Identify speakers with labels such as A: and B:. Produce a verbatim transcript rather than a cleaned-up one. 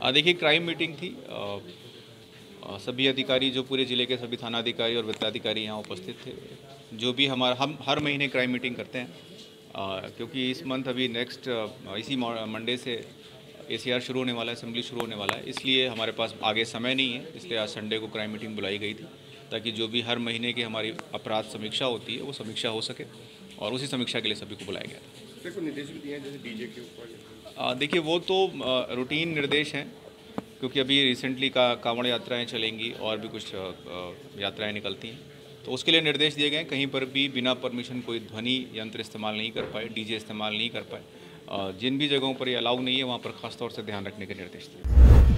A: अ, देखिए crime meeting थी। अ, अ, सभी अधिकारी जो पूरे ज़िले के सभी थाना अधिकारी और वित्ताधिकारी यहाँ उपस्थित थे। जो भी हमारा हम हर महीने क्राइम मीटिंग करते हैं, अ, क्योंकि इस मंथ अभी नेक्स्ट इसी मंडे से एसीआर शुरू होने वाला है, असेंबली शुरू होने वाला है, इसलिए हमारे पास आगे समय नहीं है। इसलिए आज संडे को क्राइम मीटिंग बुलाई गई थी, ताकि जो भी हर महीने की हमारी अपराध समीक्षा होती है वो समीक्षा हो सके, और उसी समीक्षा के लिए सभी को बुलाया गया था।
B: कुछ निर्देश भी दिए हैं जैसे डीजे के ऊपर?
A: अ, देखिए वो तो रूटीन निर्देश हैं, क्योंकि अभी रिसेंटली का कांवड़ यात्राएं चलेंगी और भी कुछ यात्राएं निकलती हैं, तो उसके लिए निर्देश दिए गए हैं। कहीं पर भी बिना परमिशन कोई ध्वनि यंत्र इस्तेमाल नहीं कर पाए, डीजे इस्तेमाल नहीं कर पाए। जिन भी जगहों पर ये अलाउ नहीं है वहाँ पर खास तौर से ध्यान रखने के निर्देश दिए।